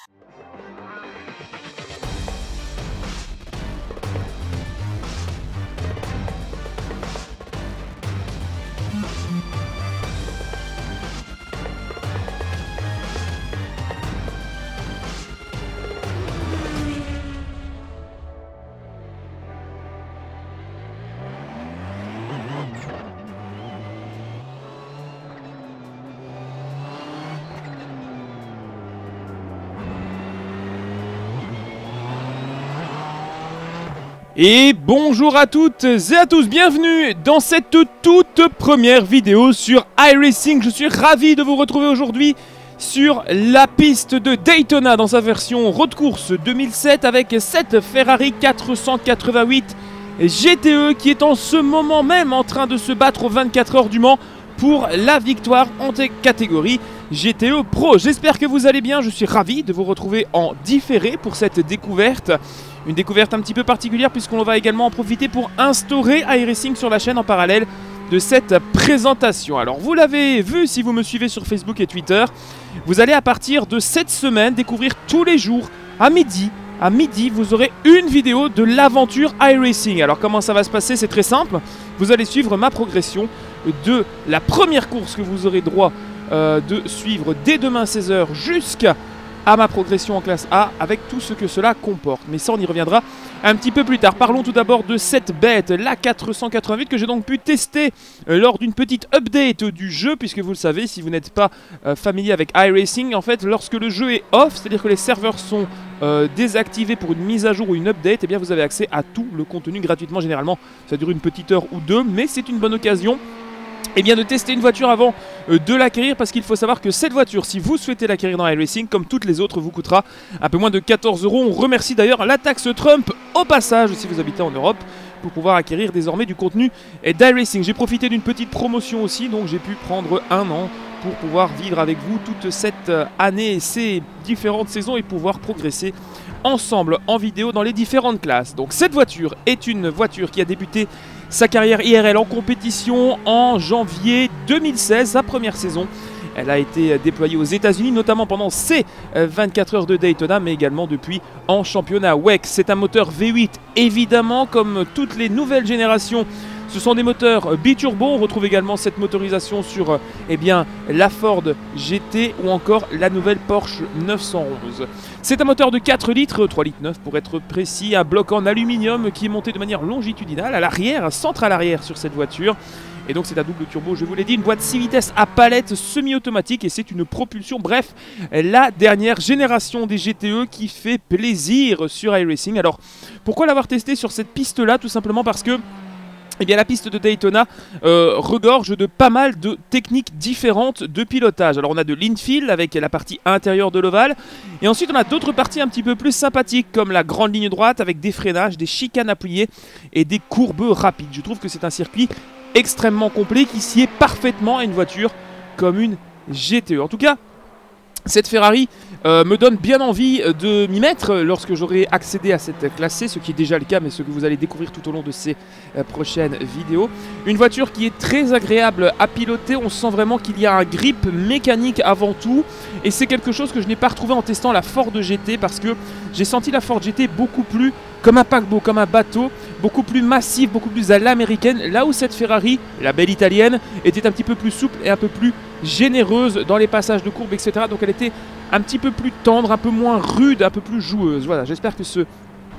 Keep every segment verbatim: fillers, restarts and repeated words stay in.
Et bonjour à toutes et à tous, bienvenue dans cette toute première vidéo sur iRacing. Je suis ravi de vous retrouver aujourd'hui sur la piste de Daytona dans sa version road course deux mille sept avec cette Ferrari quatre cent quatre-vingt-huit G T E qui est en ce moment même en train de se battre aux vingt-quatre heures du Mans pour la victoire en catégorie G T E Pro. J'espère que vous allez bien, je suis ravi de vous retrouver en différé pour cette découverte. Une découverte un petit peu particulière puisqu'on va également en profiter pour instaurer iRacing sur la chaîne en parallèle de cette présentation. Alors vous l'avez vu si vous me suivez sur Facebook et Twitter, vous allez à partir de cette semaine découvrir tous les jours à midi. À midi, vous aurez une vidéo de l'aventure iRacing. Alors comment ça va se passer? C'est très simple. Vous allez suivre ma progression de la première course que vous aurez droit euh, de suivre dès demain seize heures jusqu'à à ma progression en classe A avec tout ce que cela comporte. Mais ça, on y reviendra un petit peu plus tard. Parlons tout d'abord de cette bête, la quatre cent quatre-vingt-huit, que j'ai donc pu tester euh, lors d'une petite update du jeu, puisque vous le savez, si vous n'êtes pas euh, familier avec iRacing, en fait, lorsque le jeu est off, c'est-à-dire que les serveurs sont euh, désactivés pour une mise à jour ou une update, eh bien vous avez accès à tout le contenu gratuitement. Généralement, ça dure une petite heure ou deux, mais c'est une bonne occasion et eh bien de tester une voiture avant euh, de l'acquérir, parce qu'il faut savoir que cette voiture, si vous souhaitez l'acquérir dans iRacing, comme toutes les autres, vous coûtera un peu moins de quatorze euros. On remercie d'ailleurs la taxe Trump au passage si vous habitez en Europe pour pouvoir acquérir désormais du contenu d'iRacing. J'ai profité d'une petite promotion aussi, donc j'ai pu prendre un an pour pouvoir vivre avec vous toute cette année et ces différentes saisons et pouvoir progresser ensemble en vidéo dans les différentes classes. Donc cette voiture est une voiture qui a débuté sa carrière I R L en compétition en janvier deux mille seize, sa première saison. Elle a été déployée aux États-Unis, notamment pendant ses vingt-quatre heures de Daytona, mais également depuis en championnat W E C. C'est un moteur V huit, évidemment, comme toutes les nouvelles générations. Ce sont des moteurs biturbo. On retrouve également cette motorisation sur eh bien, la Ford G T ou encore la nouvelle Porsche neuf cent onze. C'est un moteur de quatre litres, trois litres neuf pour être précis, un bloc en aluminium qui est monté de manière longitudinale à l'arrière, un centre à l'arrière sur cette voiture. Et donc c'est un double turbo, je vous l'ai dit, une boîte six vitesses à palette semi-automatique et c'est une propulsion, bref, la dernière génération des G T E qui fait plaisir sur iRacing. Alors pourquoi l'avoir testé sur cette piste-là? Tout simplement parce que eh bien, la piste de Daytona euh, regorge de pas mal de techniques différentes de pilotage. Alors on a de l'infield avec la partie intérieure de l'ovale, et ensuite on a d'autres parties un petit peu plus sympathiques comme la grande ligne droite avec des freinages, des chicanes appuyées et des courbes rapides. Je trouve que c'est un circuit extrêmement complet qui sied parfaitement à une voiture comme une G T E. En tout cas, cette Ferrari euh, me donne bien envie de m'y mettre lorsque j'aurai accédé à cette classe C, ce qui est déjà le cas, mais ce que vous allez découvrir tout au long de ces euh, prochaines vidéos. Une voiture qui est très agréable à piloter, on sent vraiment qu'il y a un grip mécanique avant tout, et c'est quelque chose que je n'ai pas retrouvé en testant la Ford G T, parce que j'ai senti la Ford G T beaucoup plus comme un paquebot, comme un bateau, beaucoup plus massif, beaucoup plus à l'américaine, là où cette Ferrari, la belle italienne, était un petit peu plus souple et un peu plus généreuse dans les passages de courbe, et cetera. Donc elle était un petit peu plus tendre, un peu moins rude, un peu plus joueuse. Voilà, j'espère que ce,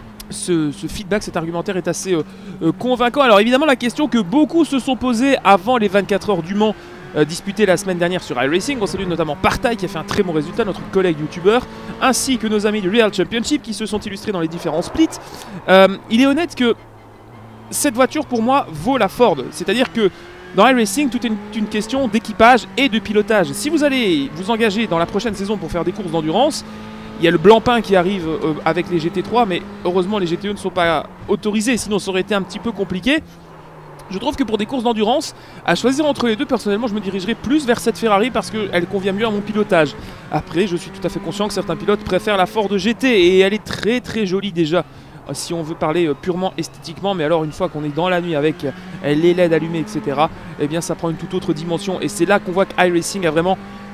ce, ce feedback, cet argumentaire est assez euh, euh, convaincant. Alors évidemment, la question que beaucoup se sont posées avant les vingt-quatre heures du Mans, Euh, disputé la semaine dernière sur iRacing. On salue notamment Partail qui a fait un très bon résultat, notre collègue youtubeur, ainsi que nos amis du Real Championship qui se sont illustrés dans les différents splits. Euh, il est honnête que cette voiture pour moi vaut la Ford, c'est-à-dire que dans iRacing tout est une, une question d'équipage et de pilotage. Si vous allez vous engager dans la prochaine saison pour faire des courses d'endurance, il y a le Blancpain qui arrive euh, avec les G T trois, mais heureusement les G T E ne sont pas autorisés, sinon ça aurait été un petit peu compliqué. Je trouve que pour des courses d'endurance, à choisir entre les deux, personnellement, je me dirigerai plus vers cette Ferrari parce qu'elle convient mieux à mon pilotage. Après, je suis tout à fait conscient que certains pilotes préfèrent la Ford G T et elle est très très jolie déjà. Si on veut parler purement esthétiquement, mais alors une fois qu'on est dans la nuit avec les L E D allumés, et cetera, eh bien ça prend une toute autre dimension. Et c'est là qu'on voit que iRacing a vraiment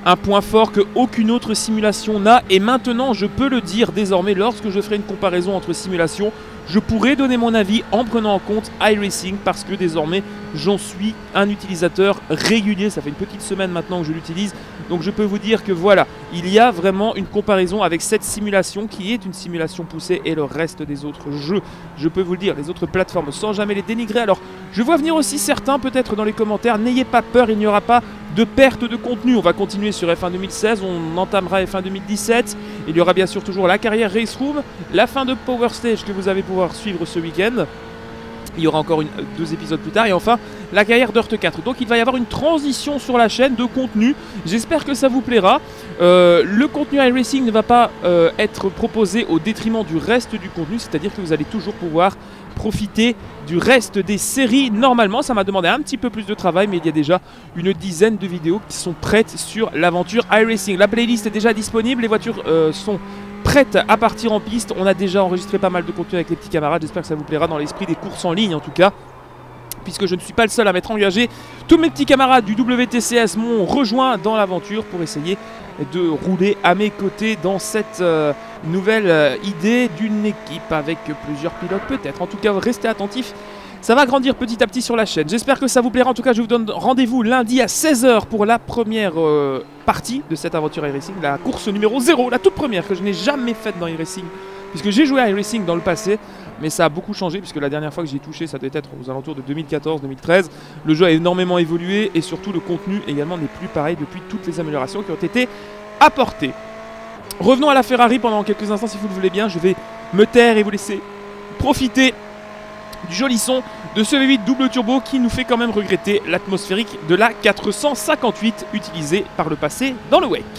un point fort que aucune autre simulation n'a. Et maintenant, je peux le dire désormais, lorsque je ferai une comparaison entre simulations, je pourrai donner mon avis en prenant en compte iRacing parce que désormais j'en suis un utilisateur régulier. Ça fait une petite semaine maintenant que je l'utilise, donc je peux vous dire que voilà, il y a vraiment une comparaison avec cette simulation qui est une simulation poussée et le reste des autres jeux. Je peux vous le dire, les autres plateformes sans jamais les dénigrer. Alors je vois venir aussi certains peut-être dans les commentaires, n'ayez pas peur, il n'y aura pas de perte de contenu. On va continuer sur F un deux mille seize, on entamera F un deux mille dix-sept. Il y aura bien sûr toujours la carrière Race Room, la fin de Power Stage que vous allez pouvoir suivre ce week-end. Il y aura encore une, deux épisodes plus tard et enfin la carrière d'Earth quatre. Donc il va y avoir une transition sur la chaîne de contenu. J'espère que ça vous plaira. Euh, le contenu iRacing ne va pas euh, être proposé au détriment du reste du contenu, c'est-à-dire que vous allez toujours pouvoir profiter du reste des séries normalement. Ça m'a demandé un petit peu plus de travail, mais il y a déjà une dizaine de vidéos qui sont prêtes sur l'aventure iRacing. La playlist est déjà disponible, les voitures euh, sont prêtes à partir en piste. On a déjà enregistré pas mal de contenu avec les petits camarades, j'espère que ça vous plaira dans l'esprit des courses en ligne en tout cas, puisque je ne suis pas le seul à m'être engagé. Tous mes petits camarades du W T C S m'ont rejoint dans l'aventure pour essayer de rouler à mes côtés dans cette euh, nouvelle euh, idée d'une équipe avec plusieurs pilotes peut-être. En tout cas, restez attentifs, ça va grandir petit à petit sur la chaîne. J'espère que ça vous plaira. En tout cas, je vous donne rendez-vous lundi à seize heures pour la première euh, partie de cette aventure iRacing, la course numéro zéro, la toute première que je n'ai jamais faite dans iRacing, puisque j'ai joué à iRacing dans le passé, mais ça a beaucoup changé puisque la dernière fois que j'y ai touché, ça devait être aux alentours de deux mille quatorze deux mille treize. Le jeu a énormément évolué et surtout le contenu également n'est plus pareil depuis toutes les améliorations qui ont été apportées. Revenons à la Ferrari pendant quelques instants si vous le voulez bien. Je vais me taire et vous laisser profiter du joli son de ce V huit double turbo qui nous fait quand même regretter l'atmosphérique de la quatre cent cinquante-huit utilisée par le passé dans le W E C.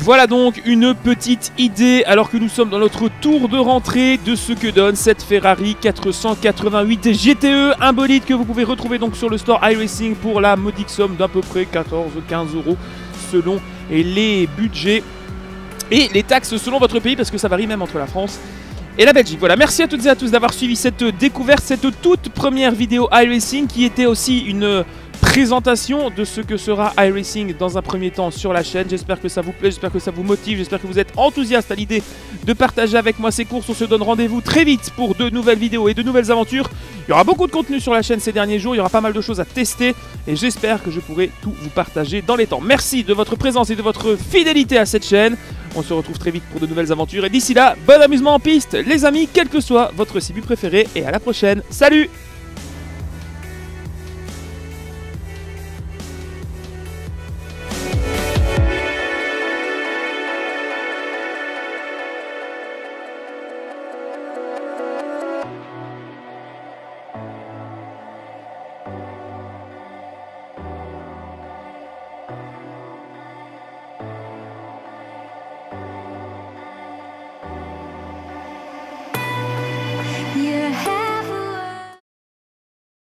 Voilà donc une petite idée, alors que nous sommes dans notre tour de rentrée, de ce que donne cette Ferrari quatre cent quatre-vingt-huit G T E, un bolide que vous pouvez retrouver donc sur le store iRacing pour la modique somme d'à peu près quatorze à quinze euros selon les budgets et les taxes selon votre pays, parce que ça varie même entre la France et la Belgique. Voilà, merci à toutes et à tous d'avoir suivi cette découverte, cette toute première vidéo iRacing qui était aussi une présentation de ce que sera iRacing dans un premier temps sur la chaîne. J'espère que ça vous plaît, j'espère que ça vous motive, j'espère que vous êtes enthousiaste à l'idée de partager avec moi ces courses. On se donne rendez-vous très vite pour de nouvelles vidéos et de nouvelles aventures. Il y aura beaucoup de contenu sur la chaîne ces derniers jours, il y aura pas mal de choses à tester et j'espère que je pourrai tout vous partager dans les temps. Merci de votre présence et de votre fidélité à cette chaîne. On se retrouve très vite pour de nouvelles aventures et d'ici là, bon amusement en piste les amis, quel que soit votre C B préféré, et à la prochaine. Salut!